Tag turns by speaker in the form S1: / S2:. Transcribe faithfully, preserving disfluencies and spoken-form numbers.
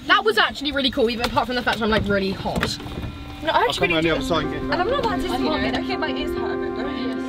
S1: that was actually really cool, even apart from the fact that I'm like really hot. No, I actually
S2: I'll come around the other side and get
S1: and I'm not that dizzy, you know.
S3: Okay, my ears hurt a bit, don't you?